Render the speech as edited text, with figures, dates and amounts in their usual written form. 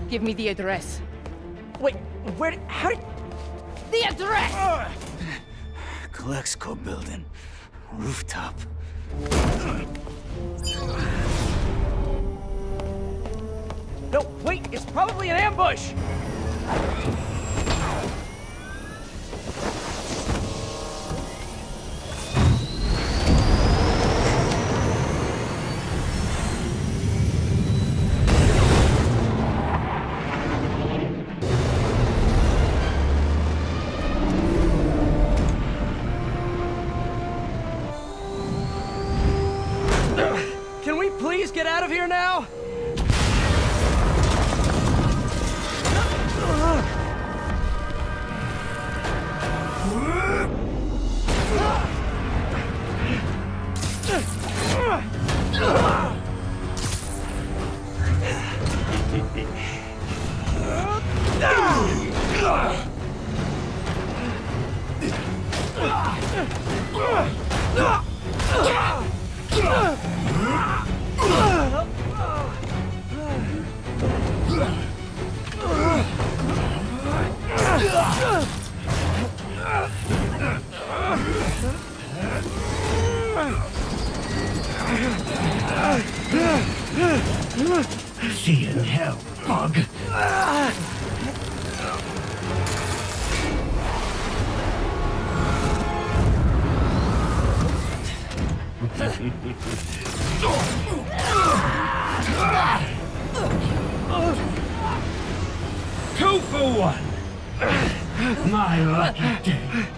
Give me the address. Wait, how did... The address! Calexico building. Rooftop. No, wait, it's probably an ambush! Can we please get out of here now? See you in hell, bug. Two for one. My lucky day.